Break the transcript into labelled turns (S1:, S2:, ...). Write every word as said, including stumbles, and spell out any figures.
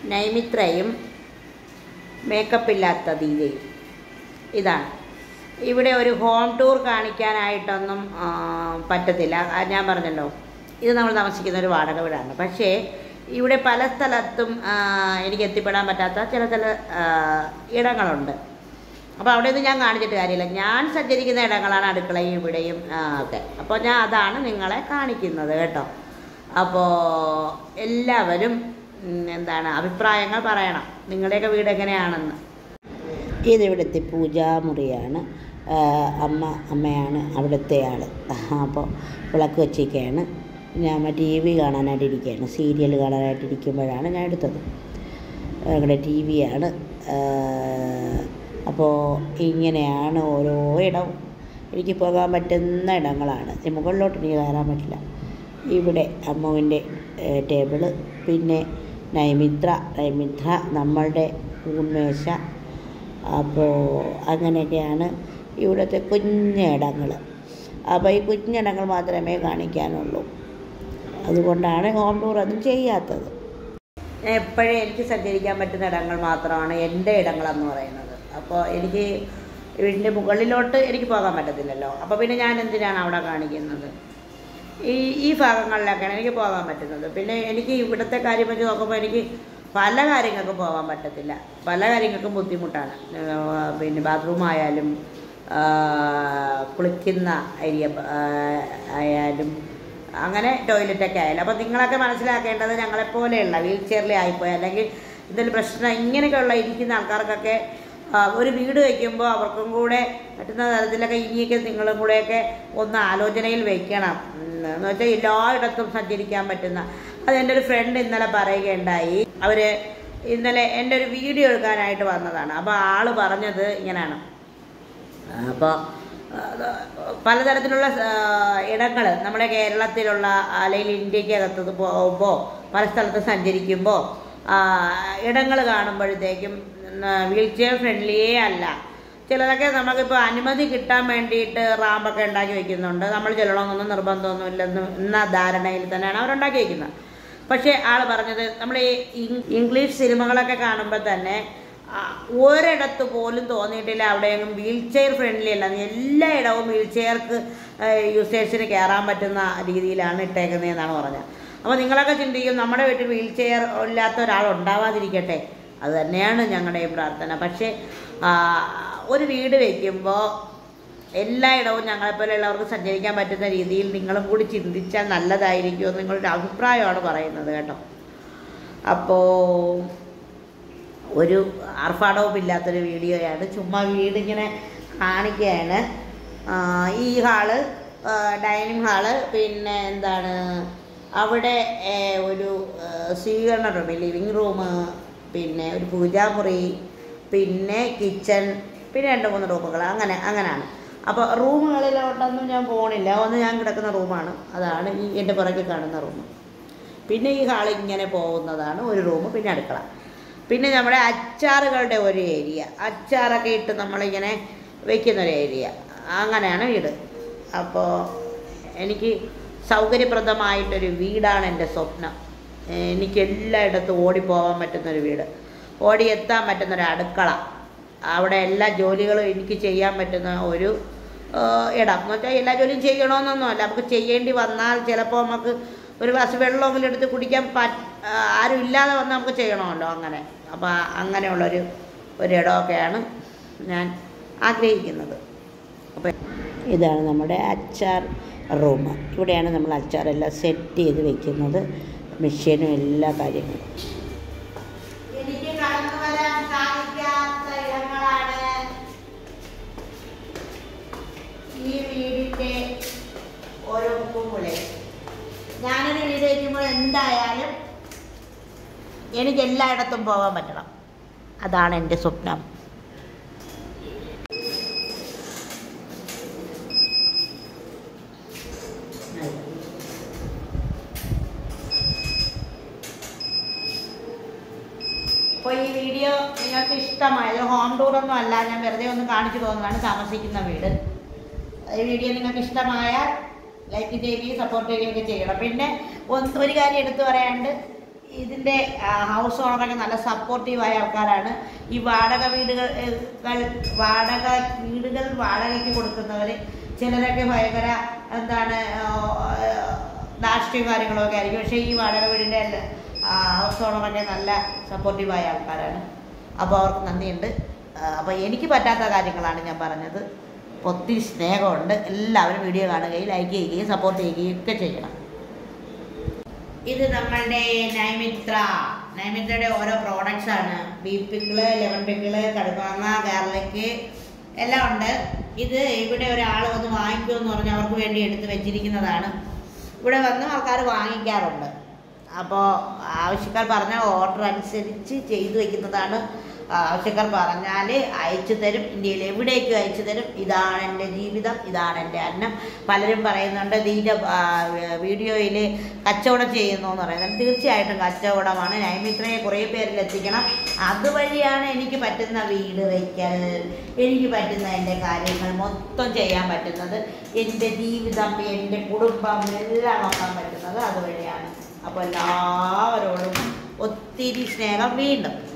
S1: നൈമിത്രയും makeup ഇല്ലാത്ത ദീദയും. ഇതാണ്. ഇവിടെ ഒരു ഹോം ടൂർ കാണിക്കാനായിട്ടൊന്നും പറ്റത്തില്ല. ഞാൻ പറഞ്ഞല്ലോ, ഇത് നമ്മൾ താമസിക്കുന്ന ഒരു വാടക വീടാണ്. പക്ഷേ ഇവിടെ പല സ്ഥലത്തും എനിക്ക് എത്തിപ്പെടാൻ പറ്റാത്ത ചില ചില ഇടങ്ങളുണ്ട്. അപ്പോൾ അവിടെയൊന്നും ഞാൻ കാണിച്ചിട്ട് കാര്യമില്ല. ഞാൻ സഞ്ചരിക്കുന്ന ഇടങ്ങളാണ് അടുക്കളയും ഇവിടെയും ഒക്കെ. അപ്പോൾ ഞാൻ അതാണ് നിങ്ങളെ കാണിക്കുന്നത് കേട്ടോ. അപ്പോൾ എല്ലാവരും എന്താണ് അഭിപ്രായങ്ങൾ പറയണം, നിങ്ങളുടെയൊക്കെ വീട് എങ്ങനെയാണെന്ന്. ഇതിവിടുത്തെ പൂജാമുറിയാണ്. അമ്മ അമ്മയാണ് അവിടുത്തെ ആൾ. അപ്പോൾ വിളക്ക് വച്ചിരിക്കുകയാണ്. ഞാൻ ടി വി കാണാനായിട്ട് ഇരിക്കുകയാണ്. സീരിയൽ കാണാനായിട്ട് ഇരിക്കുമ്പോഴാണ് ഞാൻ എടുത്തത്. ഇവിടെ ടി വിയാണ്. അപ്പോൾ ഇങ്ങനെയാണ് ഓരോ ഇടവും. എനിക്ക് പോകാൻ പറ്റുന്ന ഇടങ്ങളാണ്. മുകളിലോട്ട് എനിക്ക് കയറാൻ പറ്റില്ല. ഇവിടെ അമ്മുവിൻ്റെ ടേബിള്, പിന്നെ നൈമിത്ര നൈമിത്ര നമ്മളുടെ ഊൺമേശ. അപ്പോൾ അങ്ങനെയൊക്കെയാണ് ഇവിടുത്തെ കുഞ്ഞിടങ്ങൾ. അപ്പോൾ ഈ കുഞ്ഞിടങ്ങൾ മാത്രമേ കാണിക്കാനുള്ളൂ. അതുകൊണ്ടാണ് ഹോം ടൂർ ഒന്നും ചെയ്യാത്തത്. എപ്പോഴും എനിക്ക് സഞ്ചരിക്കാൻ പറ്റുന്ന ഇടങ്ങൾ മാത്രമാണ് എൻ്റെ ഇടങ്ങളെന്ന് പറയുന്നത്. അപ്പോൾ എനിക്ക് വീടിൻ്റെ മുകളിലോട്ട് എനിക്ക് പോകാൻ പറ്റത്തില്ലല്ലോ. അപ്പോൾ പിന്നെ ഞാൻ എന്തിനാണ് അവിടെ കാണിക്കുന്നത്? ഈ ഈ ഭാഗങ്ങളിലൊക്കെയാണ് എനിക്ക് പോകാൻ പറ്റുന്നത്. പിന്നെ എനിക്ക് ഇവിടുത്തെ കാര്യം വെച്ച് നോക്കുമ്പോൾ എനിക്ക് പല കാര്യങ്ങൾക്കും പോകാൻ പറ്റത്തില്ല. പല കാര്യങ്ങൾക്കും ബുദ്ധിമുട്ടാണ്. പിന്നെ ബാത്റൂം ആയാലും കുളിക്കുന്ന ഏരിയ ആയാലും അങ്ങനെ ടോയ്ലറ്റൊക്കെ ആയാലും. അപ്പോൾ നിങ്ങളൊക്കെ മനസ്സിലാക്കേണ്ടത് ഞങ്ങളെപ്പോലെയുള്ള വീൽ ചെയറിൽ ആയിപ്പോയി അല്ലെങ്കിൽ എന്തെങ്കിലും പ്രശ്നം ഇങ്ങനെയൊക്കെയുള്ള ഇരിക്കുന്ന ആൾക്കാർക്കൊക്കെ ഒരു വീട് വയ്ക്കുമ്പോൾ അവർക്കും കൂടെ പറ്റുന്ന തരത്തിലൊക്കെ ഇനിയൊക്കെ നിങ്ങളും കൂടെയൊക്കെ ഒന്ന് ആലോചനയിൽ വയ്ക്കണം. എന്ന് വെച്ചാൽ എല്ലായിടത്തും സഞ്ചരിക്കാൻ പറ്റുന്ന. അത് എൻ്റെ ഒരു ഫ്രണ്ട് ഇന്നലെ പറയുകയുണ്ടായി. അവർ ഇന്നലെ എൻ്റെ ഒരു വീഡിയോ എടുക്കാനായിട്ട് വന്നതാണ്. അപ്പോൾ ആൾ പറഞ്ഞത് ഇങ്ങനെയാണ്. അപ്പോൾ പലതരത്തിലുള്ള ഇടങ്ങൾ നമ്മുടെ കേരളത്തിലുള്ള അല്ലെങ്കിൽ ഇന്ത്യക്കകത്ത് പോകുമ്പോൾ പല സ്ഥലത്ത് സഞ്ചരിക്കുമ്പോൾ ഇടങ്ങൾ കാണുമ്പോഴത്തേക്കും വീൽ ചെയർ ഫ്രണ്ട്ലിയേ അല്ല. ചിലതൊക്കെ നമുക്കിപ്പോൾ അനുമതി കിട്ടാൻ വേണ്ടിയിട്ട് റാമ്പൊക്കെ ഉണ്ടാക്കി വയ്ക്കുന്നുണ്ട്. നമ്മൾ ചെല്ലണമെന്നൊന്നും നിർബന്ധമൊന്നും ഇല്ലെന്ന് എന്ന ധാരണയിൽ തന്നെയാണ് അവരുണ്ടാക്കി വയ്ക്കുന്നത്. പക്ഷേ ആൾ പറഞ്ഞത് നമ്മൾ ഈ ഇംഗ്ലീഷ് സിനിമകളൊക്കെ കാണുമ്പോൾ തന്നെ ഒരിടത്ത് പോലും തോന്നിയിട്ടില്ല അവിടെയെങ്കിലും വീൽ ചെയർ ഫ്രണ്ട്ലി അല്ല. എല്ലാ ഇടവും വീൽ ചെയർക്ക് യൂസേഴ്സിന് കയറാൻ പറ്റുന്ന രീതിയിലാണ് ഇട്ടേക്കുന്നതെന്നാണ് പറഞ്ഞത്. അപ്പോൾ നിങ്ങളൊക്കെ ചിന്തിക്കും നമ്മുടെ വീട്ടിൽ വീൽ ചെയർ ഇല്ലാത്ത ഒരാൾ ഉണ്ടാവാതിരിക്കട്ടെ. അത് തന്നെയാണ് ഞങ്ങളുടെയും പ്രാർത്ഥന. പക്ഷേ ഒരു വീട് വയ്ക്കുമ്പോൾ എല്ലായിടവും ഞങ്ങളെപ്പോലെയുള്ളവർക്ക് സഞ്ചരിക്കാൻ പറ്റുന്ന രീതിയിൽ നിങ്ങളും കൂടി ചിന്തിച്ചാൽ നല്ലതായിരിക്കുമെന്ന് നിങ്ങളുടെ അഭിപ്രായമാണ് പറയുന്നത് കേട്ടോ. അപ്പോൾ ഒരു ആർഭാടവും ഇല്ലാത്തൊരു വീഡിയോയാണ്. ചുമ്മാ വീടിങ്ങനെ കാണിക്കുകയാണ്. ഈ ഹാള് ഡൈനിങ് ഹാള്, പിന്നെ എന്താണ് അവിടെ ഒരു സ്വീകരണ റൂം, ലിവിങ് റൂം, പിന്നെ ഒരു പൂജാമുറി, പിന്നെ കിച്ചൺ, പിന്നെ രണ്ട് മൂന്ന് റൂമുകൾ. അങ്ങനെ അങ്ങനെയാണ്. അപ്പോൾ റൂമുകളിലോട്ടൊന്നും ഞാൻ പോകണില്ല. ഒന്ന് ഞാൻ കിടക്കുന്ന റൂമാണ്. അതാണ് ഈ എൻ്റെ പുറകിൽ കാണുന്ന റൂം. പിന്നെ ഈ ഹാൾ ഇങ്ങനെ പോകുന്നതാണ് ഒരു റൂം. പിന്നെ അടുക്കള, പിന്നെ നമ്മുടെ അച്ചാറുകളുടെ ഒരു ഏരിയ, അച്ചാറൊക്കെ ഇട്ട് നമ്മളിങ്ങനെ വയ്ക്കുന്നൊരു ഏരിയ. അങ്ങനെയാണ് വീട്. അപ്പോൾ എനിക്ക് സൗകര്യപ്രദമായിട്ടൊരു വീടാണ് എൻ്റെ സ്വപ്നം. എനിക്ക് എല്ലായിടത്തും ഓടിപ്പോകാൻ പറ്റുന്നൊരു വീട്, ഓടിയെത്താൻ പറ്റുന്നൊരു അടുക്കള, അവിടെ എല്ലാ ജോലികളും എനിക്ക് ചെയ്യാൻ പറ്റുന്ന ഒരു ഇടം. എന്ന് വെച്ചാൽ എല്ലാ ജോലിയും ചെയ്യണമെന്നൊന്നുമല്ല. നമുക്ക് ചെയ്യേണ്ടി വന്നാൽ ചിലപ്പോൾ നമുക്ക് ഒരു ഗ്ലാസ് വെള്ളമെങ്കിലും എടുത്ത് കുടിക്കാൻ പറ്റ ആരും ഇല്ലാതെ വന്നാൽ നമുക്ക് ചെയ്യണമല്ലോ. അങ്ങനെ അപ്പോൾ അങ്ങനെയുള്ളൊരു ഒരിടമൊക്കെയാണ് ഞാൻ ആഗ്രഹിക്കുന്നത്. അപ്പോൾ ഇതാണ് നമ്മുടെ അച്ചാർ റൂം. ഇവിടെയാണ് നമ്മൾ അച്ചാറെല്ലാം സെറ്റ് ചെയ്ത് വയ്ക്കുന്നത്, മെഷീനും എല്ലാ കാര്യങ്ങളും. എനിക്ക് കടന്നു വരാൻ സാധിക്കാത്ത ഇടങ്ങളാണ് ഈ വീടിൻ്റെ ഓരോ മുക്കുമുളെ. ഞാനൊരു വീട് വയ്ക്കുമ്പോൾ എന്തായാലും എനിക്ക് എല്ലായിടത്തും പോകാൻ പറ്റണം. അതാണ് എൻ്റെ സ്വപ്നം. അപ്പോൾ ഈ വീഡിയോ നിങ്ങൾക്ക് ഇഷ്ടമായത് ഹോം ടൂറൊന്നും അല്ല, ഞാൻ വെറുതെ ഒന്ന് കാണിച്ചു പോകുന്നതാണ് താമസിക്കുന്ന വീട്. ഈ വീഡിയോ നിങ്ങൾക്ക് ഇഷ്ടമായാൽ ലൈക്ക് ചെയ്യുകയും സപ്പോർട്ട് ചെയ്യുകയൊക്കെ ചെയ്യണം. പിന്നെ ഒരു കാര്യം എടുത്തു പറയാണ്ട്, ഇതിൻ്റെ ഹൗസ് ഓണറൊക്കെ നല്ല സപ്പോർട്ടീവായ ആൾക്കാരാണ്. ഈ വാടക വീടുകൾ വാടക വീടുകൾ വാടകയ്ക്ക് കൊടുക്കുന്നവർ ചിലരൊക്കെ ഭയങ്കര എന്താണ് രാഷ്ട്രീയ കാര്യങ്ങളൊക്കെ ആയിരിക്കും. പക്ഷേ ഈ വാടക വീടിൻ്റെ ഹൗസ് ഓണറൊക്കെ നല്ല സപ്പോർട്ടീവായ ആൾക്കാരാണ്. അപ്പോൾ അവർക്ക് നന്ദിയുണ്ട്. അപ്പോൾ എനിക്ക് പറ്റാത്ത കാര്യങ്ങളാണ് ഞാൻ പറഞ്ഞത്. ഒത്തിരി സ്നേഹമുണ്ട്. എല്ലാവരും വീഡിയോ കാണുകയും ലൈക്ക് ചെയ്യുകയും സപ്പോർട്ട് ചെയ്യുകയും ഒക്കെ ചെയ്യണം. ഇത് നമ്മളുടെ നൈമിത്ര നൈമിത്രയുടെ ഓരോ പ്രോഡക്ട്സ് ആണ്. ബീഫ് പിക്കിള്, ലെമൺ പിക്കിള്, കടുമാങ്ങ, ഗാർലിക്ക് എല്ലാം ഉണ്ട്. ഇത് ഇവിടെ ഒരാൾ വന്ന് വാങ്ങിക്കുമെന്ന് പറഞ്ഞ് അവർക്ക് വേണ്ടി എടുത്ത് വെച്ചിരിക്കുന്നതാണ്. ഇവിടെ വന്ന് ആൾക്കാർ വാങ്ങിക്കാറുണ്ട്. അപ്പോൾ ആവശ്യക്കാർ പറഞ്ഞ ഓർഡർ അനുസരിച്ച് ചെയ്തു വയ്ക്കുന്നതാണ്. ആവശ്യക്കാർ പറഞ്ഞാൽ അയച്ചു തരും. ഇന്ത്യയിൽ എവിടേക്കും അയച്ചു തരും. ഇതാണ് എൻ്റെ ജീവിതം, ഇതാണ് എൻ്റെ അന്നം. പലരും പറയുന്നുണ്ട് ഇതിൻ്റെ വീഡിയോയിൽ കച്ചവടം ചെയ്യുന്നു എന്ന് പറയുന്നത്. തീർച്ചയായിട്ടും കച്ചവടമാണ്. നൈമിത്രയെ കുറേ പേരിൽ എത്തിക്കണം. അതുവഴിയാണ് എനിക്ക് പറ്റുന്ന വീട് വയ്ക്കൽ, എനിക്ക് പറ്റുന്ന എൻ്റെ കാര്യങ്ങൾ മൊത്തം ചെയ്യാൻ പറ്റുന്നത്, എൻ്റെ ജീവിതം, എൻ്റെ കുടുംബം എല്ലാം നോക്കാൻ പറ്റുന്നത് അതുവഴിയാണ്. അപ്പോൾ എല്ലാവരോടും ഒത്തിരി സ്നേഹം. വീണ്ടും